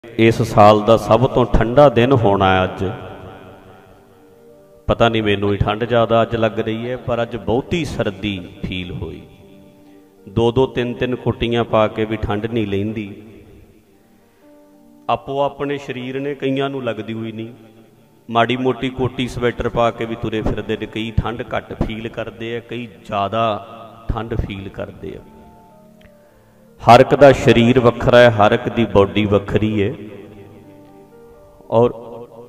इस साल का सब तो ठंडा दिन होना है अज। पता नहीं मैनू ही ठंड ज़्यादा अज लग रही है, पर अज बहुती सर्दी फील हुई। दो दो तीन तीन कोटियां पा के भी ठंड नहीं लैंदी। आपो अपने शरीर ने कईयां नू लगदी हुई नहीं, माड़ी मोटी कोटी स्वेटर पा के भी तुरे फिरदे ने। कई ठंड घट फील करते हैं, कई ज़्यादा ठंड फील करते हैं। हर एक दा शरीर वखरा है, हर एक दी बॉडी वखरी है और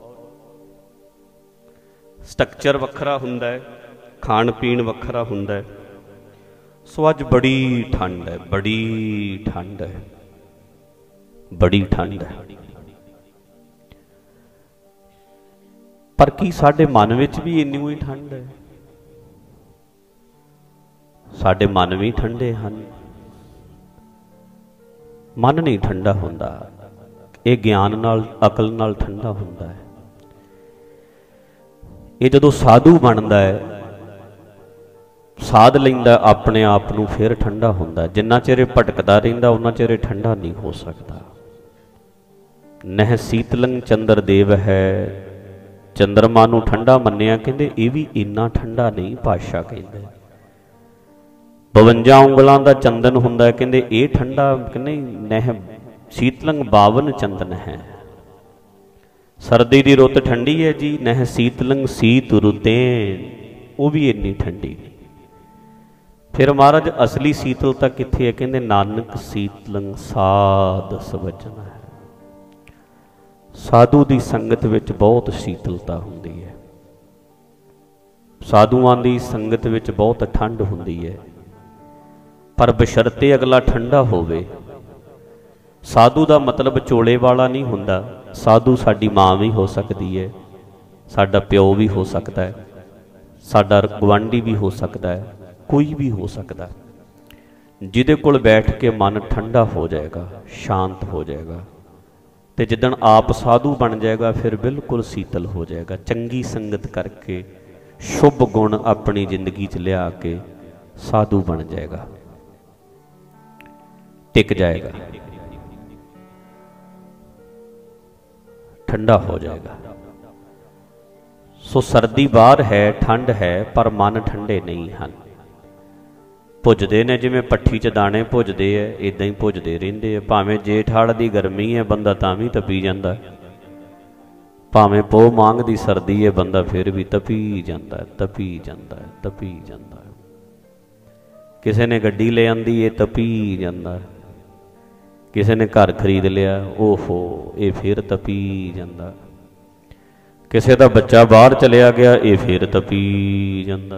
स्ट्रक्चर वखरा हुंदा है, खाण पीण वखरा हुंदा है। सो अज बड़ी ठंड है, बड़ी ठंड है, बड़ी ठंड है। पर की साडे मन विच भी इन्नी ही ठंड है? साडे मन भी ठंडे हन। मन नहीं ठंडा हुंदा, ये ज्ञान नाल अकल नाल ठंडा हुंदा है। ये जदों साधु बनदा है, साध लैंदा अपने आप नूं, फिर ठंडा हुंदा। जिन्ना चिर भटकदा रहिंदा उन्ना चिर ठंडा नहीं हो सकता। नह शीतलंग चंद्र देव है, चंद्रमा नूं ठंडा मन्निया, कहंदे ये भी इन्ना ठंडा नहीं। पातशाह कहंदे 52 उंगलों का चंदन हुंदा है, कहंदे ये ठंडा नहीं। नह शीतलंग 52 चंदन है। सर्दी की रुत ठंडी है जी, नह शीतलंग शीत रुतें, वो भी इन्नी ठंडी। फिर महाराज असली शीतलता कित्थे है? कहंदे नानक शीतलंग साध सवजन है। साधु की संगत विच बहुत शीतलता हुंदी है, साधुआं की संगत विच बहुत ठंड हुंदी है। पर बशर्ते अगला ठंडा होवे। साधु का मतलब चोले वाला नहीं हुंदा। साधु साडी माँ भी हो सकती है, साडा प्यो भी हो सकता है, साडा गुआंढी भी हो सकता है, कोई भी हो सकता है। जिहदे कोल बैठ के मन ठंडा हो जाएगा, शांत हो जाएगा, तो जिदन आप साधु बन जाएगा फिर बिल्कुल शीतल हो जाएगा। चंगी संगत करके शुभ गुण अपनी जिंदगी च लिया के साधु बन जाएगा, टिक जाएगा, ठंडा हो जाएगा। सो सर्दी बाहर है, ठंड है, पर मन ठंडे नहीं हैं। भुजदे ने जिवें पट्ठी च दाने भुजदे है, इदां ही भुजदे रहिंदे। भावें जेठ हाड़ दी गर्मी है, बंदा तां भी तपी जांदा। भावें पो मांग दी सर्दी है, बंदा फिर भी तपी जांदा है, तपी जांदा है, तपी जांदा है। किसी ने गड्डी ले आंदी, ये तपी जांदा है। किसी ने घर खरीद लिया, ओहो ये फिर तपी जांदा। किसी का बच्चा बाहर चलिया गया, ये फिर तपी जांदा।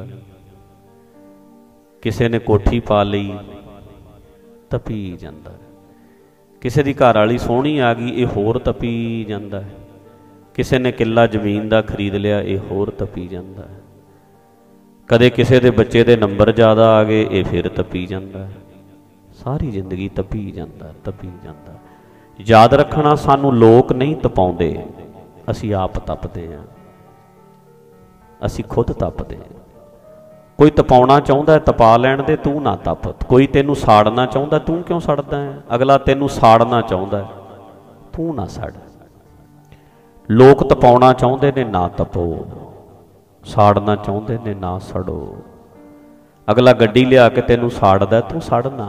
किसी ने कोठी पा लई, तपी जांदा। किसी की घर वाली सोहनी आ गई, ये होर तपी जांदा। किसी ने किला जमीन का खरीद लिया, ये होर तपी जांदा। कदे किसी के बच्चे के नंबर ज़्यादा आ गए, ये फिर तपी जांदा। सारी जिंदगी तपी जांदा, तपी जांदा। याद रखना, सानू लोक नहीं तपाउंदे, असी आप तपदे हैं, असी खुद तपदे हैं। कोई तपाउणा चाहुंदा है, तपा लैण दे, तू ना तप। कोई तेनू साड़ना चाहुंदा, तू क्यों सड़दा है? अगला तेनू साड़ना चाहुंदा है, तू ना सड़। लोक तपाउणा चाहुंदे ने, ना तपो। साड़ना चाहुंदे ने, ना सड़ो। अगला गड्डी लिया के तेनू साड़दा, तू सड़ना।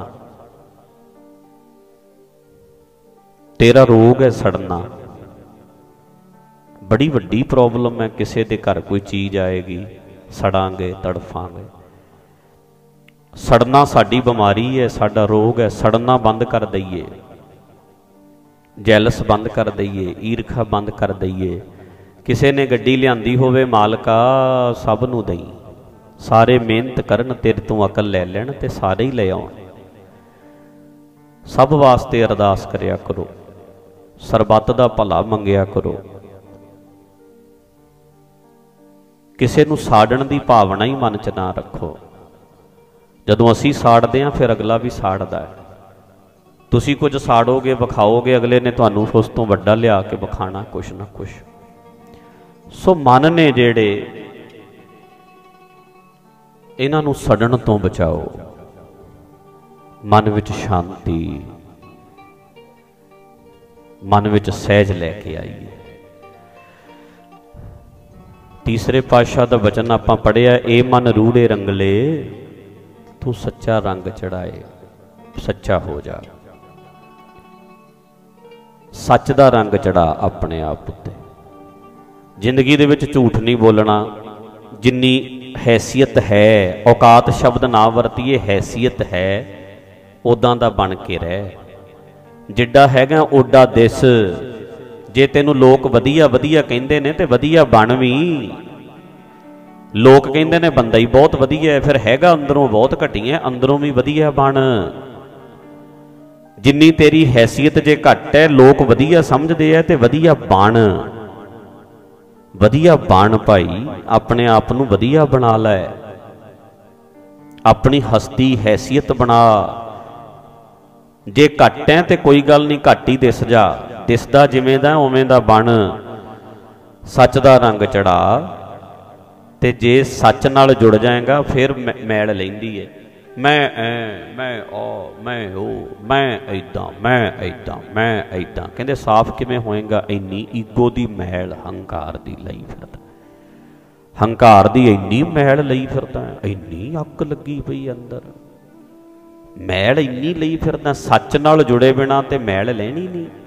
तेरा रोग है सड़ना। बड़ी वड्डी प्रॉब्लम है। किसी के घर कोई चीज़ आएगी, सड़ांगे, तड़फांगे। सड़ना साडी बीमारी है, साडा रोग है। सड़ना बंद कर दईए, जैलस बंद कर दईए, ईरखा बंद कर दईए। किसी ने गड्डी लियांदी होवे, मालका सब नूं दई, सारे मेहनत करन, तेरे तो अकल ले लैण ते सारे ही ले आउण। सब वास्ते अरदास करिया करो, सरबत दा भला मंगिया करो। किसी नूं साड़न दी भावना ही मन च ना रखो। जदों असीं साड़दे हां, फिर अगला भी साड़दा है। तुसीं कुछ साड़ोगे, विखाओगे, अगले ने तुहानूं उस तों वड्डा लिया के विखाना कुछ ना कुछ। सो मन ने जेड़े, इन्हां नूं सड़न तों बचाओ। मन विच शांति, मन विच सहज लैके आईए। तीसरे पातशाह दा वचन आपां पढ़िया, ए मन रूढ़े रंगले तू सच्चा रंग चढ़ाए, सच्चा हो जा। सच दा रंग चढ़ा अपने आप उत्ते। जिंदगी दे विच झूठ नहीं बोलना। जिन्नी हैसियत है, औकात शब्द ना वरतीए, हैसियत है उदां दा बन के रह। जिड्डा हैगा ओडा दिस। जे तेनू लोग वधिया वधिया कहंदे ने ते वधिया बन भी। लोग कहंदे ने बंदा ही बहुत वधिया है, फिर हैगा अंदरों बहुत घटिया, अंदरों भी वधिया बन। जिन्नी तेरी हैसियत जे घट है, लोग वधिया समझदे है ते वधिया बन। वधिया बन भाई, अपने आप नू वधिया बना लै। अपनी हस्ती हैसियत बना। जे घट है तो कोई गल नहीं, घट ही दिस जा। दिसदा जिवें दा उवें दा बन। सच दा रंग चढ़ा। ते जे सच नाल जुड़ जाएगा फिर मैल लैंदी है। मैं मैं ऐदां, मैं ऐदां, मैं ऐदां। कहंदे साफ किवें होएगा? इन्नी ईगो दी मैल, हंकार दी लई फिरदा। हंकार दी इन्नी मैल लई फिरदा, इन्नी अग लगी पई अंदर, मैल इन्नी लई फिरदा। सच नाल जुड़े बिना ते मैल लैनी नहीं।